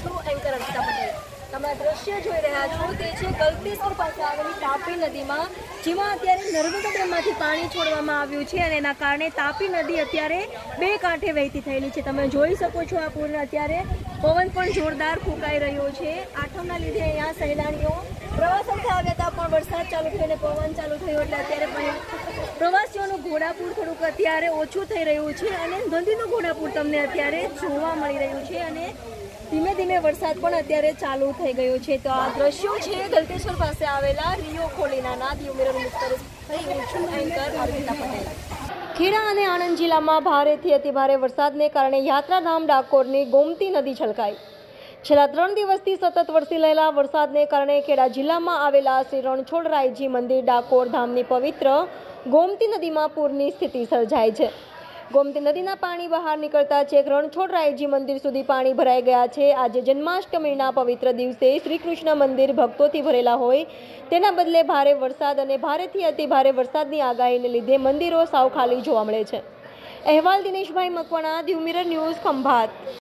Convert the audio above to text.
છું એન્કર અર્પિતા પટેલ। તમે દ્રશ્ય જોઈ રહ્યા છો તે છે ગલતેશ્વર પાસે આવેલી તાપી નદીમાં, જેમાં અત્યારે નર્મદા ડેમમાંથી પાણી છોડવામાં આવ્યું છે અને એના કારણે તાપી નદી અત્યારે બે કાંઠે વહેતી થયેલી છે। તમે જોઈ શકો છો આ પૂરને અત્યારે પવન પણ જોરદાર ફૂંકાઈ રહ્યો છે। આઠમના લીધે અહીંયા સહેલાણીઓ પ્રવાસનથી આવ્યા હતા, પણ વરસાદ ચાલુ થયો અને પવન ચાલુ થયો એટલે અત્યારે પ્રવાસીઓનું ઘોડાપૂર થોડુંક અત્યારે ઓછું થઈ રહ્યું છે અને નદીનું ઘોડાપૂર તમને અત્યારે જોવા મળી રહ્યું છે અને ધીમે ધીમે વરસાદ પણ અત્યારે ચાલુ થઈ ગયો છે। તો આ દ્રશ્યો છે ગલતેશ્વર પાસે આવેલા રિયો ખોલીના દીવ મિરર એન્કર અર્પિતા પટેલ। ખેડા અને આણંદ જિલ્લામાં ભારેથી અતિભારે વરસાદને કારણે યાત્રાધામ ડાકોરની ગોમતી નદી છલકાઈ। છેલ્લા 3 દિવસથી સતત વરસી રહેલા વરસાદને કારણે ખેડા જિલ્લામાં આવેલા શ્રી રણછોડરાયજી મંદિર ડાકોર ધામની પવિત્ર ગોમતી નદીમાં પૂરની સ્થિતિ સર્જાઈ છે। ગોમતી નદીના પાણી બહાર નીકળતા છેક રણછોડરાયજી મંદિર સુધી પાણી ભરાઈ ગયા છે। આજે જન્માષ્ટમીના પવિત્ર દિવસે શ્રી કૃષ્ણ મંદિર ભક્તોથી ભરેલા હોય તેના બદલે ભારે વરસાદ અને ભારેથી અતિ ભારે વરસાદની આગાહીને લીધે મંદિરો સાવ ખાલી જોવા મળે છે। અહેવાલ દિનેશભાઈ મકવાણા, દીવ મિરર ન્યૂઝ, ખંભાત।